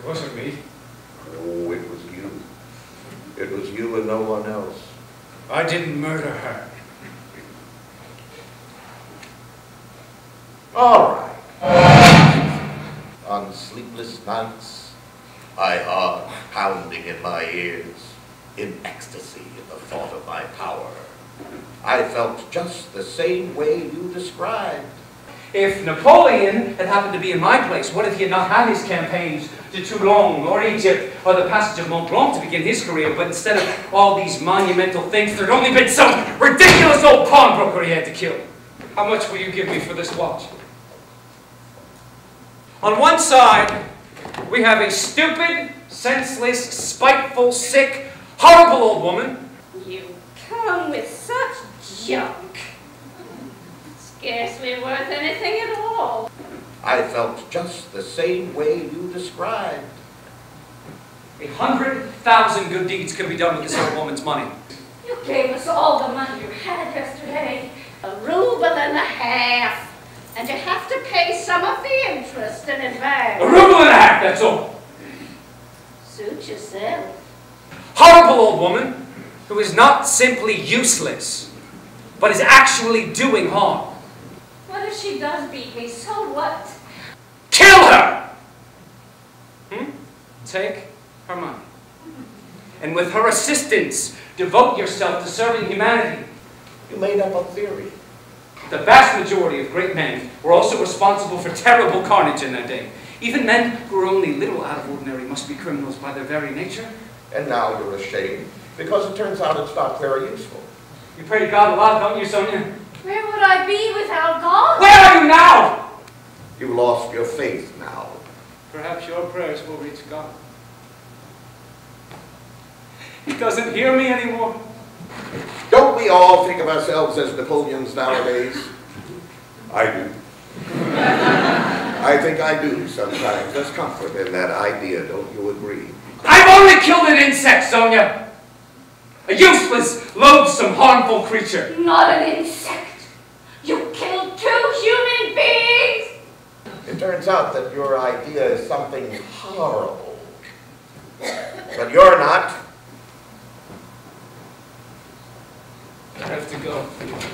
wasn't me. Oh, it was you. It was you and no one else. I didn't murder her. All right. On sleepless nights, my heart pounding in my ears, in ecstasy at the thought of my power, I felt just the same way you described. If Napoleon had happened to be in my place, what if he had not had his campaigns to Toulon or Egypt or the passage of Mont Blanc to begin his career, but instead of all these monumental things, there'd only been some ridiculous old pawnbroker he had to kill? How much will you give me for this watch? On one side, we have a stupid, senseless, spiteful, sick, horrible old woman. You come with such junk. Scarcely worth anything at all. I felt just the same way you described. 100,000 good deeds could be done with this old woman's money. You gave us all the money you had yesterday. $1.50. And you have to pay some of the interest in advance. $1.50, that's all. Suit yourself. Horrible old woman who is not simply useless, but is actually doing harm. What if she does beat me? So what? Kill her! Take her money. And with her assistance, devote yourself to serving humanity. You made up a theory. The vast majority of great men were also responsible for terrible carnage in their day. Even men who were only a little out of ordinary must be criminals by their very nature. And now you're ashamed, because it turns out it's not very useful. You pray to God a lot, don't you, Sonia? Where would I be without God? Where are you now? You lost your faith now. Perhaps your prayers will reach God. He doesn't hear me anymore. Don't we all think of ourselves as Napoleons nowadays? I do. I think I do sometimes. There's comfort in that idea, don't you agree? I've only killed an insect, Sonia! A useless, loathsome, harmful creature. Not an insect. You killed 2 human beings! It turns out that your idea is something horrible. But you're not. I have to go.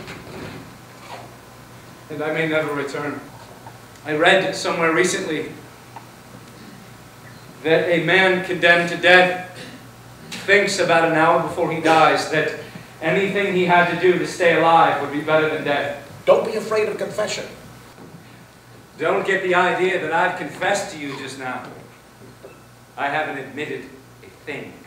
And I may never return. I read somewhere recently that a man condemned to death thinks about an hour before he dies that anything he had to do to stay alive would be better than death. Don't be afraid of confession. Don't get the idea that I've confessed to you just now. I haven't admitted a thing.